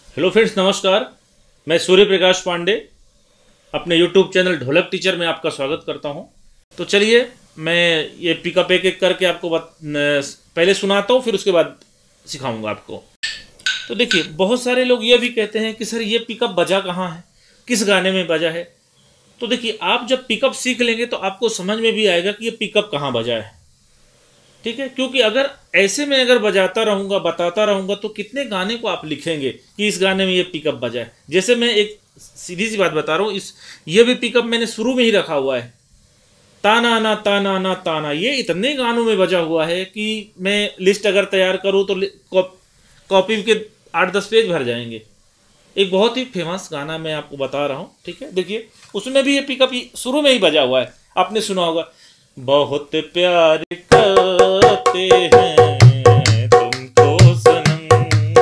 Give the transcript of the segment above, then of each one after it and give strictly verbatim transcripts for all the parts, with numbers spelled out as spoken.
Hello friends, नमस्कार। मैं सूर्य प्रकाश पांडे अपने यूट्यूब चैनल ढोलक टीचर में आपका स्वागत करता हूं। तो चलिए मैं ये पिकअप एक एक करके आपको बत, पहले सुनाता हूं, फिर उसके बाद सिखाऊंगा आपको। तो देखिए, बहुत सारे लोग ये भी कहते हैं कि सर ये पिकअप बजा कहाँ है, किस गाने में बजा है। तो देखिए, आप जब पिकअप सीख लेंगे तो आपको समझ में भी आएगा कि ये पिकअप कहाँ बजा है। ठीक है, क्योंकि अगर ऐसे में अगर बजाता रहूँगा, बताता रहूँगा, तो कितने गाने को आप लिखेंगे कि इस गाने में ये पिकअप बजा है। जैसे मैं एक सीधी सी बात बता रहा हूँ, इस ये भी पिकअप मैंने शुरू में ही रखा हुआ है, ताना ना ताना ना ताना। ये इतने गानों में बजा हुआ है कि मैं लिस्ट अगर तैयार करूँ तो कॉपी के आठ दस पेज भर जाएंगे। एक बहुत ही फेमस गाना मैं आपको बता रहा हूँ। ठीक है, देखिए उसमें भी ये पिकअप शुरू में ही बजा हुआ है, आपने सुना होगा। बहुत प्यार करते हैं तुमको सनम,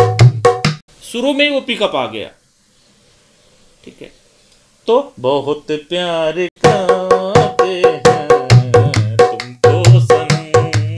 शुरू में ही वो पिकअप आ गया। ठीक है, तो बहुत प्यार करते हैं तुमको सनम,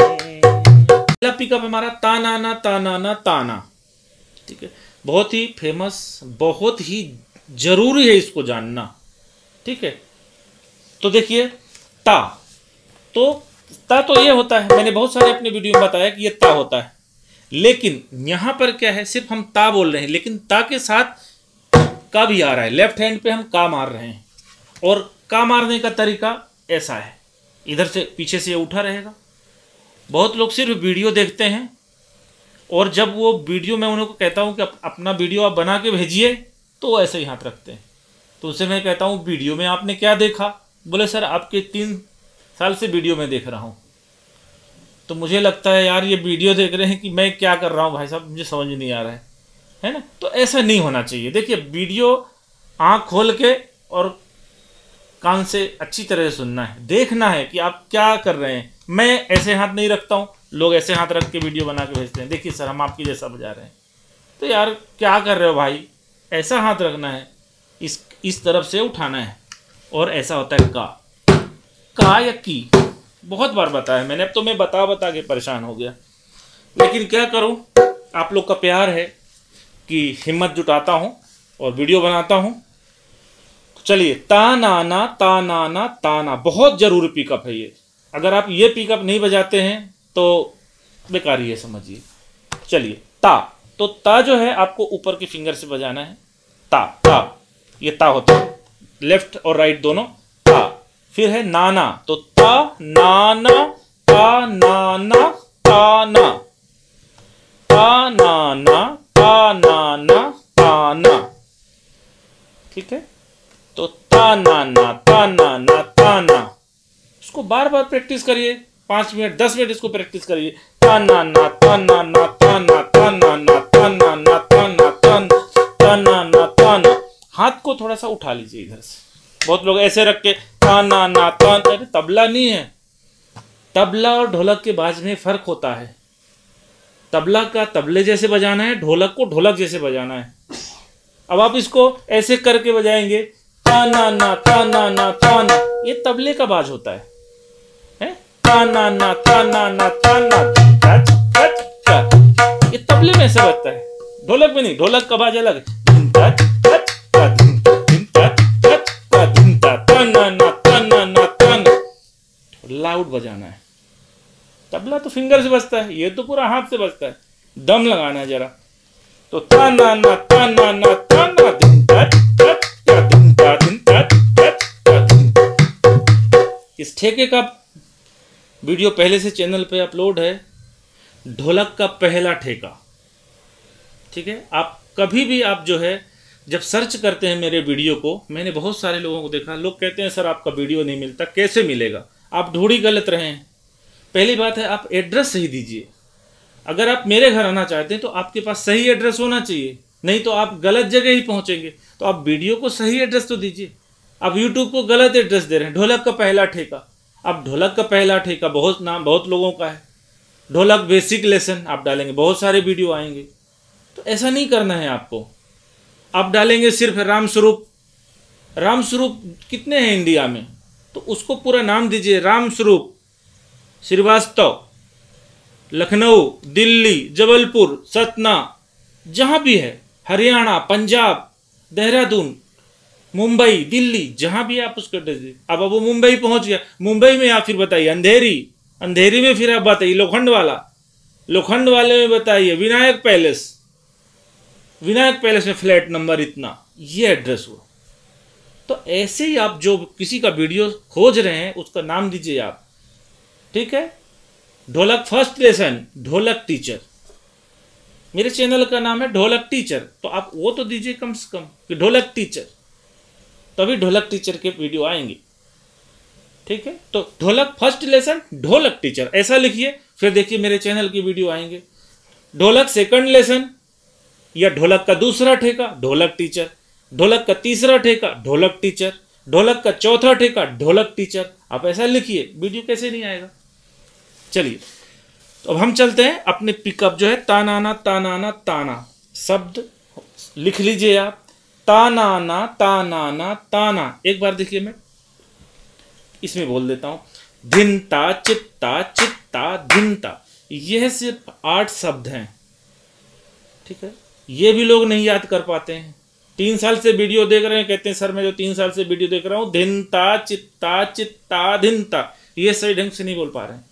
पहला पिकअप हमारा ताना ना ताना ना ताना। ठीक है, बहुत ही फेमस, बहुत ही जरूरी है इसको जानना। ठीक है, तो देखिए ता, तो ता तो ये होता है, मैंने बहुत सारे अपने वीडियो में बताया कि ये ता होता है, लेकिन यहां पर क्या है, सिर्फ हम ता बोल रहे हैं, लेकिन ता के साथ का भी आ रहा है। लेफ्ट हैंड पे हम का मार रहे हैं, और का मारने का तरीका ऐसा है, इधर से पीछे से ये उठा रहेगा। बहुत लोग सिर्फ वीडियो देखते हैं, और जब वो वीडियो मैं उनको कहता हूं कि अपना वीडियो आप बना के भेजिए, तो वो ऐसे ही हाथ रखते हैं। तो उससे मैं कहता हूं, वीडियो में आपने क्या देखा? बोले सर आपके तीन साल से वीडियो में देख रहा हूं। तो मुझे लगता है यार, ये वीडियो देख रहे हैं कि मैं क्या कर रहा हूं भाई साहब, मुझे समझ नहीं आ रहा है, है ना। तो ऐसा नहीं होना चाहिए। देखिए, वीडियो आंख खोल के और कान से अच्छी तरह से सुनना है, देखना है कि आप क्या कर रहे हैं। मैं ऐसे हाथ नहीं रखता हूँ, लोग ऐसे हाथ रख के वीडियो बना के भेजते हैं, देखिए सर हम आपकी जैसा बजा रहे हैं। तो यार क्या कर रहे हो भाई, ऐसा हाथ रखना है, इस इस तरफ से उठाना है, और ऐसा होता है का का या की। बहुत बार बताया मैंने, अब तो मैं बता बता के परेशान हो गया, लेकिन क्या करूं, आप लोग का प्यार है कि हिम्मत जुटाता हूं और वीडियो बनाता हूं। तो चलिए, ता ना ना ता ना ना ताना बहुत जरूरी पिकअप है ये। अगर आप ये पिकअप नहीं बजाते हैं तो बेकार ही है, समझिए। चलिए, ता, तो ता जो है आपको ऊपर के फिंगर से बजाना है। ता ता, ये ता होता है, लेफ्ट और राइट दोनों। ता, फिर है नाना, तो ता नाना ता नाना ताना, ता नाना ता नाना ताना। ठीक है, तो ता नाना ता नाना ताना, इसको बार बार प्रैक्टिस करिए, पांच मिनट दस मिनट इसको प्रैक्टिस करिए। ता नाना ता नाना ताना ता नाना ता नाना ताना ता नाना ताना। हाथ को थोड़ा सा उठा लीजिए इधर से। बहुत लोग ऐसे रख के ताना ना ताना, अरे तबला नहीं है। तबला और ढोलक के बाज में फर्क होता है। तबला का तबले जैसे बजाना है, ढोलक को ढोलक जैसे बजाना है। अब आप इसको ऐसे करके बजाएंगे, ताना ना ताना ना ताना, ये तबले का बाज होता है, है? ताना ना ताना ना ताना, ये तबले में ऐसे बजता है, ढोलक में नहीं। ढोलक का बाज अलग है, लाउड बजाना है। तबला तो फिंगर से बजता है, ये तो पूरा हाथ से बजता है, दम लगाना है जरा। तो ताना ना ताना ना ताना, इस ठेके का वीडियो पहले से चैनल पे अपलोड है, ढोलक का पहला ठेका। ठीक है, आप कभी भी आप जो है जब सर्च करते हैं मेरे वीडियो को, मैंने बहुत सारे लोगों को देखा, लोग कहते हैं सर आपका वीडियो नहीं मिलता। कैसे मिलेगा? आप ढूंढी गलत रहे हैं। पहली बात है, आप एड्रेस सही दीजिए। अगर आप मेरे घर आना चाहते हैं तो आपके पास सही एड्रेस होना चाहिए, नहीं तो आप गलत जगह ही पहुंचेंगे। तो आप वीडियो को सही एड्रेस तो दीजिए। आप यूट्यूब को गलत एड्रेस दे रहे हैं। ढोलक का पहला ठेका, अब ढोलक का पहला ठेका बहुत नाम बहुत लोगों का है। ढोलक बेसिक लेसन आप डालेंगे, बहुत सारे वीडियो आएंगे। तो ऐसा नहीं करना है आपको। आप डालेंगे सिर्फ राम स्वरूप। राम स्वरूप कितने हैं इंडिया में, तो उसको पूरा नाम दीजिए, राम स्वरूप श्रीवास्तव, लखनऊ, दिल्ली, जबलपुर, सतना, जहाँ भी है, हरियाणा, पंजाब, देहरादून, मुंबई, दिल्ली, जहां भी आप उसको दीजिए। अब अब वो मुंबई पहुंच गया, मुंबई में आप फिर बताइए अंधेरी, अंधेरी में फिर आप बताइए लोखंड वाला, लोखंड वाले में बताइए विनायक पैलेस, विनायक पैलेस में फ्लैट नंबर इतना, ये एड्रेस हुआ। तो ऐसे ही आप जो किसी का वीडियो खोज रहे हैं उसका नाम दीजिए आप, ठीक है। Dholak first lesson, dholak teacher, मेरे चैनल का नाम है ढोलक टीचर, तो आप वो तो दीजिए कम से कम कि ढोलक टीचर, तभी ढोलक टीचर के वीडियो आएंगे, ठीक है। तो ढोलक फर्स्ट लेसन, ढोलक टीचर ऐसा लिखिए, फिर देखिए मेरे चैनल की वीडियो आएंगे। ढोलक सेकंड लेसन या ढोलक का दूसरा ठेका, ढोलक टीचर, ढोलक का तीसरा ठेका, ढोलक टीचर, ढोलक का चौथा ठेका, ढोलक टीचर, आप ऐसा लिखिए, वीडियो कैसे नहीं आएगा। चलिए तो अब हम चलते हैं अपने पिकअप जो है तानाना तानाना ताना, शब्द लिख लीजिए आप, तानाना तानाना ताना। एक बार देखिए मैं इसमें बोल देता हूं, धिनता चित्ता चित्ता धिनता, यह सिर्फ आठ शब्द हैं, ठीक है। ये भी लोग नहीं याद कर पाते हैं। तीन साल से वीडियो देख रहे हैं, कहते हैं सर मैं जो तीन साल से वीडियो देख रहा हूं, धिनता चित्ता चित्ता धिनता, ये सही ढंग से नहीं बोल पा रहे हैं।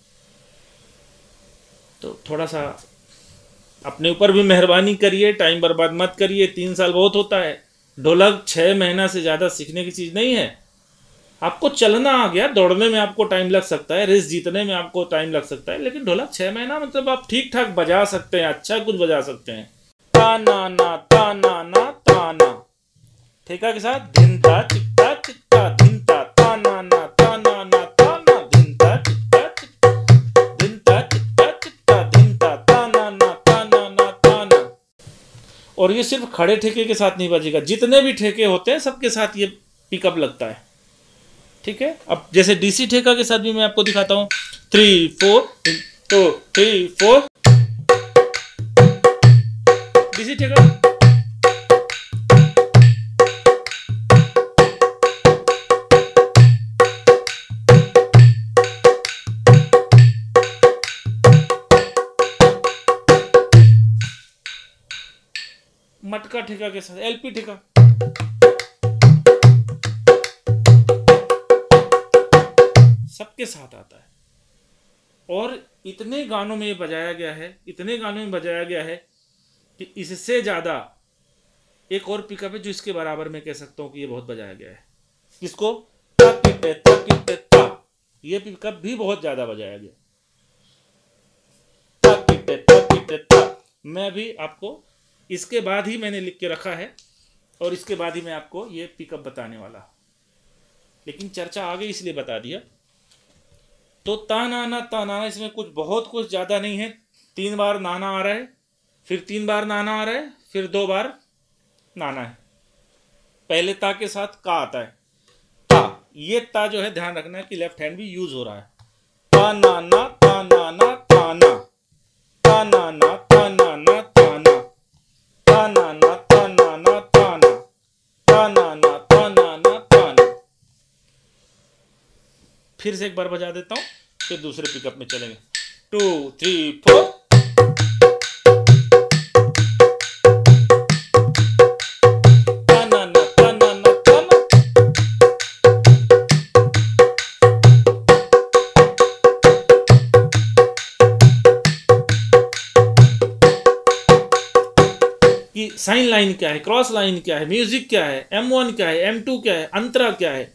तो थोड़ा सा अपने ऊपर भी मेहरबानी करिए, टाइम बर्बाद मत करिए। तीन साल बहुत होता है, ढोलक छः महीना से ज़्यादा सीखने की चीज़ नहीं है। आपको चलना आ गया, दौड़ने में आपको टाइम लग सकता है, रेस जीतने में आपको टाइम लग सकता है, लेकिन ढोलक छः महीना मतलब आप ठीक ठाक बजा सकते हैं, अच्छा कुछ बजा सकते हैं। ताना ना ताना ना ताना, ठेका के साथ धिनता चित्ता चित्ता धिनता, ताना ना ताना ना ताना धिनता चित्ता चित्ता धिनता चित्ता चित्ता धिनता, ताना ना ताना ना ताना। और ये सिर्फ खड़े ठेके के साथ नहीं बजेगा, जितने भी ठेके होते हैं सबके साथ ये पिकअप लगता है, ठीक है। अब जैसे डीसी ठेका के साथ भी मैं आपको दिखाता हूं, three four two three four, डीसी ठेका, मटका ठेका के साथ एलपी ठेका, सबके साथ आता है। और इतने गानों में ये बजाया गया है, इतने गानों में बजाया गया है कि इससे ज़्यादा एक और पिकअप है जो इसके बराबर में कह सकता हूँ कि ये बहुत बजाया गया है। इसको ताकिटे ताकिटे ता, ये पिकअप भी बहुत ज़्यादा बजाया गया, ताकिटे ताकिटे ता। मैं भी आपको इसके बाद ही मैंने लिख के रखा है और इसके बाद ही मैं आपको ये पिकअप बताने वाला, लेकिन चर्चा आ गई इसलिए बता दिया। तो तानाना तानाना, इसमें कुछ बहुत कुछ ज़्यादा नहीं है। तीन बार नाना आ रहा है, फिर तीन बार नाना आ रहा है, फिर दो बार नाना है। पहले ता के साथ का आता है, ता, ये ता जो है ध्यान रखना है कि लेफ्ट हैंड भी यूज हो रहा है। तानाना तानाना ताना, तानाना तानाना ताना, तानाना तानाना ताना, तानाना तानाना ताना। फिर से एक बार बजा देता हूं, फिर दूसरे पिकअप में चलेंगे। टू थ्री फोर, तानाना तानाना ताना, कि साइन लाइन क्या है, क्रॉस लाइन क्या है, म्यूजिक क्या है, एम वन क्या है, एम टू क्या है, अंतरा क्या है।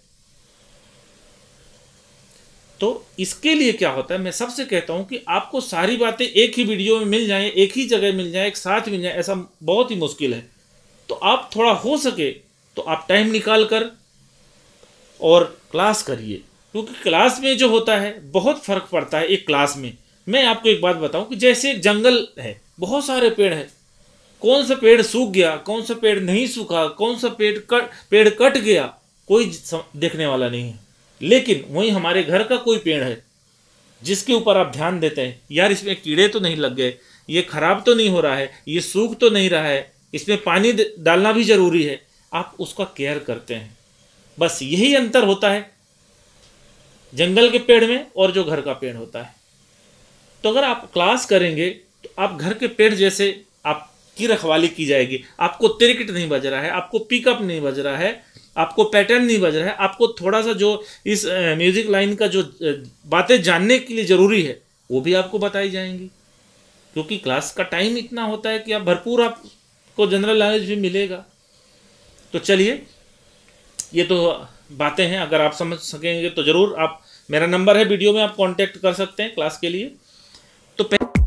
तो इसके लिए क्या होता है, मैं सबसे कहता हूं कि आपको सारी बातें एक ही वीडियो में मिल जाएं, एक ही जगह मिल जाए, एक साथ मिल जाए, ऐसा बहुत ही मुश्किल है। तो आप थोड़ा हो सके तो आप टाइम निकाल कर और क्लास करिए, क्योंकि क्लास में जो होता है बहुत फर्क पड़ता है। एक क्लास में मैं आपको एक बात बताऊं कि जैसे एक जंगल है, बहुत सारे पेड़ हैं, कौन सा पेड़ सूख गया, कौन सा पेड़ नहीं सूखा, कौन सा पेड़ कट पेड़ कट गया, कोई देखने वाला नहीं है। लेकिन वहीं हमारे घर का कोई पेड़ है जिसके ऊपर आप ध्यान देते हैं, यार इसमें कीड़े तो नहीं लग गए, ये खराब तो नहीं हो रहा है, ये सूख तो नहीं रहा है, इसमें पानी डालना भी जरूरी है, आप उसका केयर करते हैं। बस यही अंतर होता है जंगल के पेड़ में और जो घर का पेड़ होता है। तो अगर आप क्लास करेंगे तो आप घर के पेड़ जैसे आप की रखवाली की जाएगी। आपको तिरकिट नहीं बज रहा है, आपको पिकअप नहीं बज रहा है, आपको पैटर्न नहीं बज रहा है, आपको थोड़ा सा जो इस म्यूजिक लाइन का जो बातें जानने के लिए ज़रूरी है वो भी आपको बताई जाएंगी, क्योंकि क्लास का टाइम इतना होता है कि आप भरपूर आपको जनरल नॉलेज भी मिलेगा। तो चलिए, ये तो बातें हैं, अगर आप समझ सकेंगे तो ज़रूर आप, मेरा नंबर है वीडियो में, आप कांटेक्ट कर सकते हैं क्लास के लिए। तो